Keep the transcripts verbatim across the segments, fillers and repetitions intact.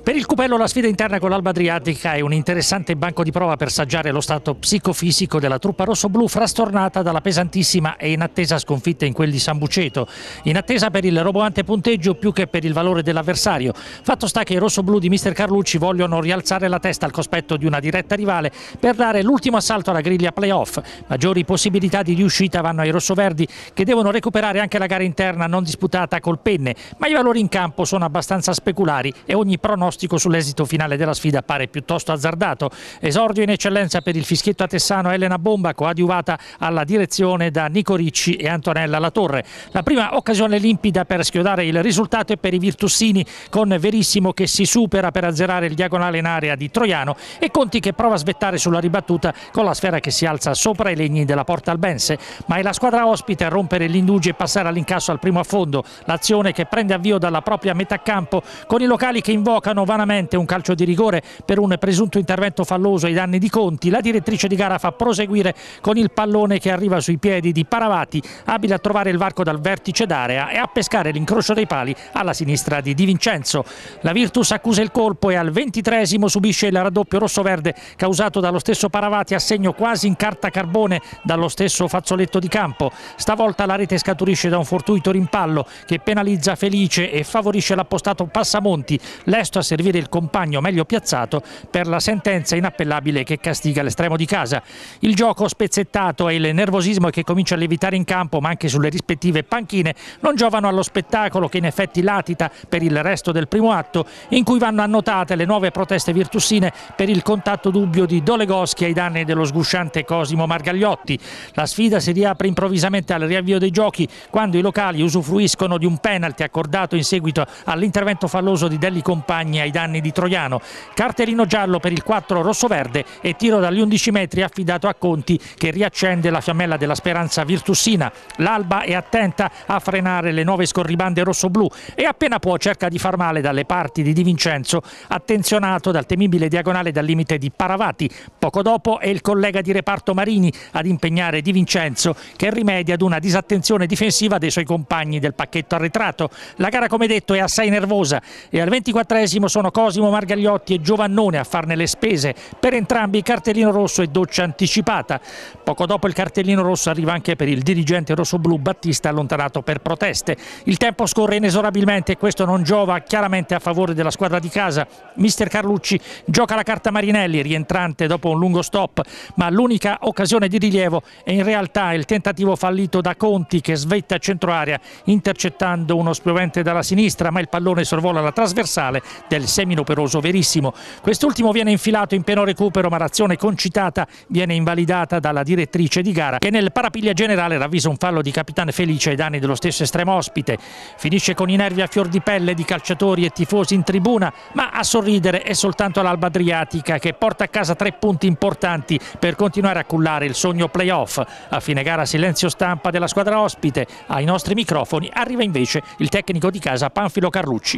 Per il Cupello la sfida interna con l'Alba Adriatica è un interessante banco di prova per saggiare lo stato psicofisico della truppa rossoblù frastornata dalla pesantissima e inattesa sconfitta in quel di San Buceto. In attesa per il roboante punteggio più che per il valore dell'avversario. Fatto sta che i rossoblù di mister Carlucci vogliono rialzare la testa al cospetto di una diretta rivale per dare l'ultimo assalto alla griglia playoff. Maggiori possibilità di riuscita vanno ai rossoverdi che devono recuperare anche la gara interna non disputata col Penne, ma i valori in campo sono abbastanza speculari e ogni pronostico sull'esito finale della sfida pare piuttosto azzardato. Esordio in eccellenza per il fischietto atessano Elena Bomba, coadiuvata alla direzione da Nico Ricci e Antonella Latorre. La prima occasione limpida per schiodare il risultato è per i virtussini, con Verissimo che si supera per azzerare il diagonale in area di Troiano e Conti che prova a svettare sulla ribattuta con la sfera che si alza sopra i legni della porta albense, ma è la squadra ospite a rompere l'indugi e passare all'incasso al primo affondo. L'azione che prende avvio dalla propria metà campo con i locali che invocano vanamente un calcio di rigore per un presunto intervento falloso ai danni di Conti. La direttrice di gara fa proseguire con il pallone che arriva sui piedi di Paravati, abile a trovare il varco dal vertice d'area e a pescare l'incrocio dei pali alla sinistra di Di Vincenzo. La Virtus accusa il colpo e al ventitreesimo subisce il raddoppio rossoverde causato dallo stesso Paravati a segno quasi in carta carbone dallo stesso fazzoletto di campo. Stavolta la rete scaturisce da un fortuito rimpallo che penalizza Felice e favorisce l'appostato Passamonti, lesto a servire il compagno meglio piazzato per la sentenza inappellabile che castiga l'estremo di casa. Il gioco spezzettato e il nervosismo che comincia a lievitare in campo ma anche sulle rispettive panchine non giovano allo spettacolo che in effetti latita per il resto del primo atto, in cui vanno annotate le nuove proteste virtussine per il contatto dubbio di Dolegoschi ai danni dello sgusciante Cosimo Margagliotti. La sfida si riapre improvvisamente al riavvio dei giochi quando i locali usufruiscono di un penalty accordato in seguito all'intervento falloso di Delli Compagni ai danni di Troiano. Cartellino giallo per il quattro rossoverde e tiro dagli undici metri affidato a Conti che riaccende la fiammella della speranza virtussina. L'Alba è attenta a frenare le nuove scorribande rossoblù e appena può cerca di far male dalle parti di Di Vincenzo, attenzionato dal temibile diagonale dal limite di Paravati. Poco dopo è il collega di reparto Marini ad impegnare Di Vincenzo che rimedia ad una disattenzione difensiva dei suoi compagni del pacchetto arretrato. La gara, come detto, è assai nervosa e al ventiquattresimo sono Cosimo Margagliotti e Giovannone a farne le spese. Per entrambi cartellino rosso e doccia anticipata. Poco dopo il cartellino rosso arriva anche per il dirigente rossoblù Battista, allontanato per proteste. Il tempo scorre inesorabilmente e questo non giova chiaramente a favore della squadra di casa. mister Carlucci gioca la carta Marinelli, rientrante dopo un lungo stop, ma l'unica occasione di rilievo è in realtà il tentativo fallito da Conti che svetta a centro area intercettando uno spiovente dalla sinistra, ma il pallone sorvola la trasversale del seminoperoso Verissimo. Quest'ultimo viene infilato in pieno recupero, ma l'azione concitata viene invalidata dalla direttrice di gara che nel parapiglia generale ravvisa un fallo di Capitano Felice ai danni dello stesso estremo ospite. Finisce con i nervi a fior di pelle di calciatori e tifosi in tribuna, ma a sorridere è soltanto l'Alba Adriatica che porta a casa tre punti importanti per continuare a cullare il sogno playoff. A fine gara silenzio stampa della squadra ospite. Ai nostri microfoni arriva invece il tecnico di casa Panfilo Carlucci.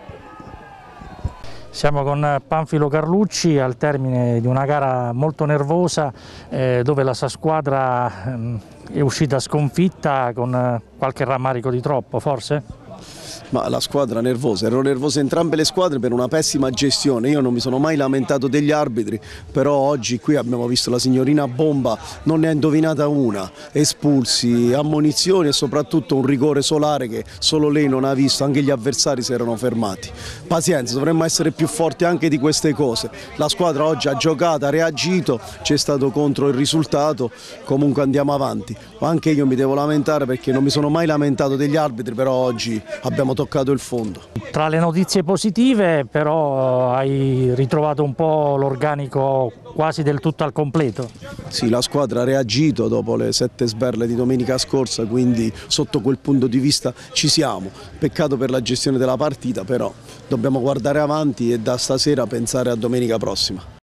Siamo con Panfilo Carlucci al termine di una gara molto nervosa eh, dove la sua squadra ehm, è uscita sconfitta con eh, qualche rammarico di troppo, forse? Ma la squadra nervosa, erano nervose entrambe le squadre per una pessima gestione. Io non mi sono mai lamentato degli arbitri, però oggi qui abbiamo visto la signorina Bomba, non ne ha indovinata una, espulsi, ammonizioni e soprattutto un rigore solare che solo lei non ha visto, anche gli avversari si erano fermati. Pazienza, dovremmo essere più forti anche di queste cose. La squadra oggi ha giocato, ha reagito, c'è stato contro il risultato, comunque andiamo avanti. Anche io mi devo lamentare perché non mi sono mai lamentato degli arbitri, però oggi abbiamo toccato il fondo. Tra le notizie positive però hai ritrovato un po' l'organico quasi del tutto al completo. Sì, la squadra ha reagito dopo le sette sberle di domenica scorsa, quindi sotto quel punto di vista ci siamo. Peccato per la gestione della partita, però dobbiamo guardare avanti e da stasera pensare a domenica prossima.